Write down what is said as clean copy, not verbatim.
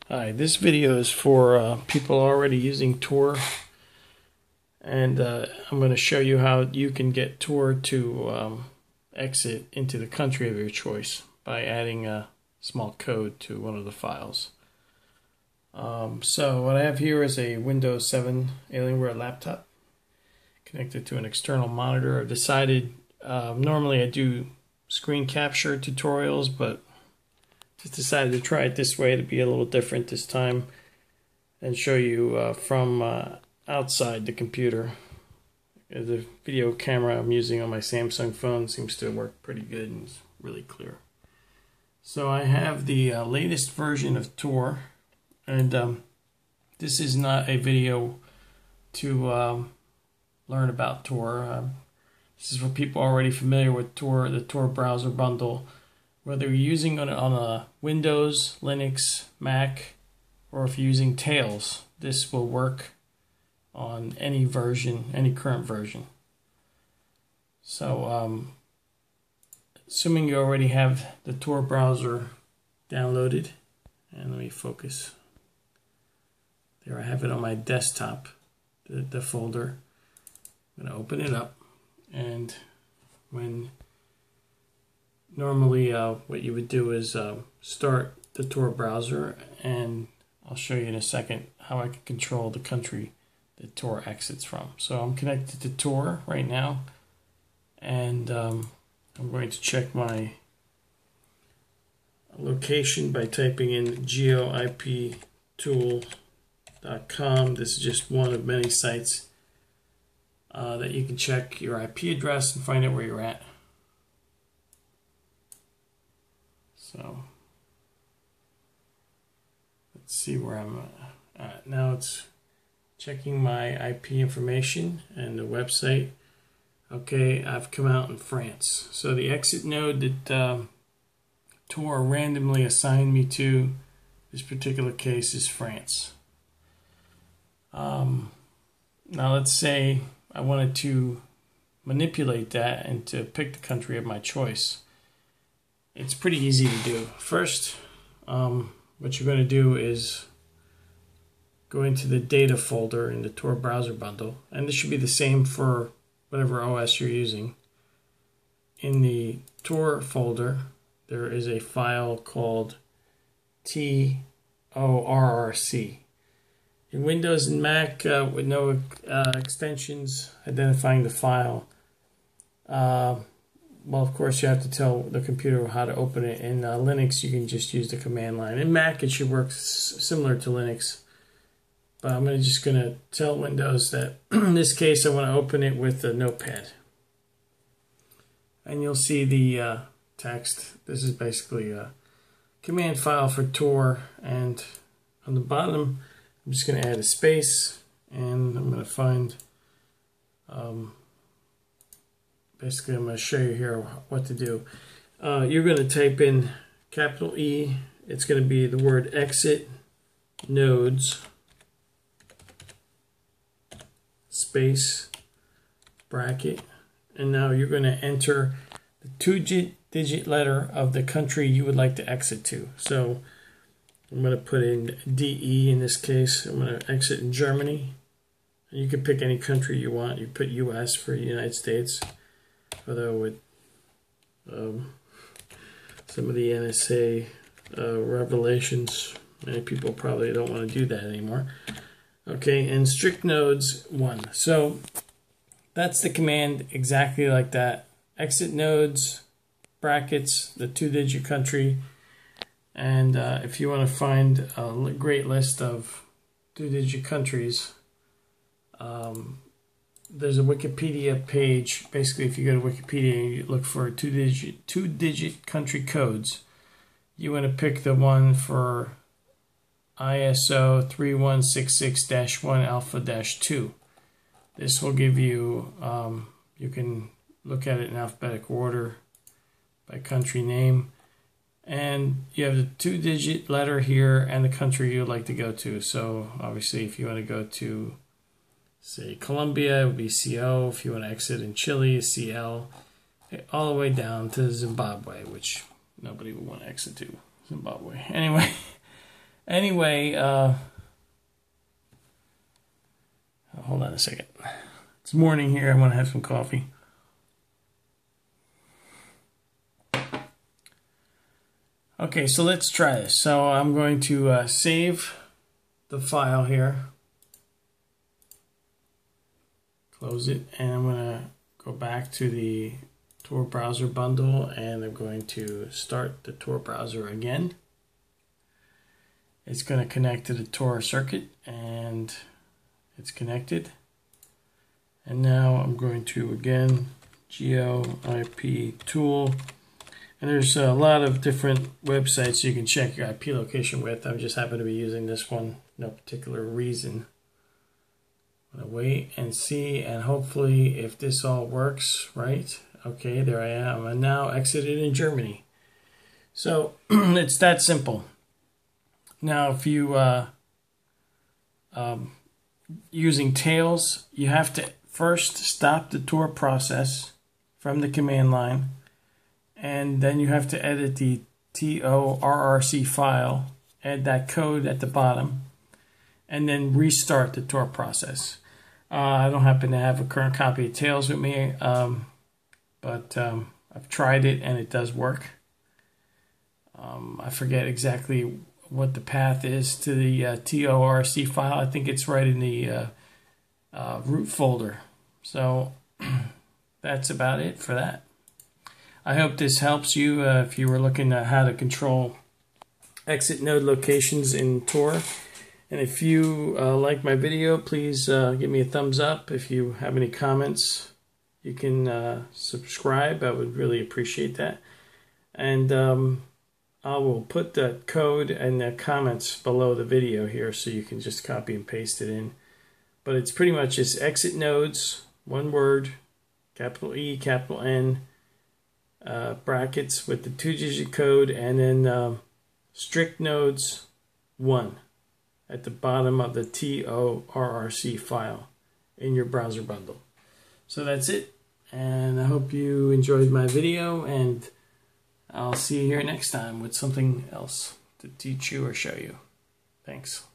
Hi, this video is for people already using Tor, and I'm going to show you how you can get Tor to exit into the country of your choice by adding a small code to one of the files. So what I have here is a Windows 7 Alienware laptop connected to an external monitor. I've decided, normally I do screen capture tutorials, but just decided to try it this way to be a little different this time and show you from outside the computer. The video camera I'm using on my Samsung phone seems to work pretty good and it's really clear. So I have the latest version of Tor, and this is not a video to learn about Tor. This is for people already familiar with Tor, the Tor browser bundle. Whether you're using it on a Windows, Linux, Mac, or if you're using Tails, this will work on any version, any current version. So, assuming you already have the Tor browser downloaded, and let me focus. There I have it on my desktop, the folder. I'm going to open it up, and normally what you would do is start the Tor browser, and I'll show you in a second how I can control the country that Tor exits from. So I'm connected to Tor right now, and I'm going to check my location by typing in geoiptool.com. This is just one of many sites that you can check your IP address and find out where you're at. So let's see where I'm at. Now it's checking my IP information and the website. Okay, I've come out in France. So the exit node that Tor randomly assigned me to this particular case is France. Now let's say I wanted to manipulate that and to pick the country of my choice. It's pretty easy to do. First, what you're going to do is go into the data folder in the Tor browser bundle, and this should be the same for whatever OS you're using. In the Tor folder, there is a file called TORRC. In Windows and Mac, with no extensions identifying the file, well, of course, you have to tell the computer how to open it. In Linux, you can just use the command line. In Mac, it should work similar to Linux. But I'm just going to tell Windows that in this case, I want to open it with a notepad. And you'll see the text. This is basically a command file for Tor. And on the bottom, I'm just going to add a space. And I'm going to find... basically, I'm going to show you here what to do. You're going to type in capital E. It's going to be the word exit nodes space bracket. And now you're going to enter the two-digit letter of the country you would like to exit to. So I'm going to put in DE in this case. I'm going to exit in Germany. And you can pick any country you want. You put US for the United States. Although with some of the NSA revelations, many people probably don't want to do that anymore. Okay, and strict nodes 1. So that's the command exactly like that. Exit nodes, brackets, the two-digit country. And if you want to find a great list of two-digit countries, there's a Wikipedia page. Basically, if you go to Wikipedia and you look for two-digit country codes, you want to pick the one for ISO 3166-1 alpha-2. This will give you, you can look at it in alphabetical order by country name. And you have the two-digit letter here and the country you'd like to go to. So obviously, if you want to go to, say, Colombia, it would be CO. If you want to exit in Chile, it's CL. All the way down to Zimbabwe, which nobody would want to exit to Zimbabwe. Anyway, Anyway, hold on a second. It's morning here. I want to have some coffee. Okay, so let's try this. So I'm going to save the file here. Close it, and I'm going to go back to the Tor browser bundle, and I'm going to start the Tor browser again. It's going to connect to the Tor circuit, and it's connected. And now I'm going to, again, GeoIP tool. And there's a lot of different websites you can check your IP location with. I just happen to be using this one, no particular reason. I'm going to wait and see, and hopefully if this all works, right? Okay, there I am. I'm now exited in Germany. So it's that simple. Now if you using Tails, you have to first stop the Tor process from the command line, and then you have to edit the TORRC file, add that code at the bottom, and then restart the Tor process. I don't happen to have a current copy of Tails with me, but I've tried it and it does work. I forget exactly what the path is to the TORC file. I think it's right in the root folder. So that's about it for that. I hope this helps you if you were looking at how to control exit node locations in Tor. And if you like my video, please give me a thumbs up. If you have any comments, you can subscribe. I would really appreciate that. And I will put the code and the comments below the video here so you can just copy and paste it in. But it's pretty much just exit nodes, one word, capital E, capital N, brackets with the 2-digit code, and then strict nodes 1 at the bottom of the TORRC file in your browser bundle. So that's it, and I hope you enjoyed my video, and I'll see you here next time with something else to teach you or show you. Thanks.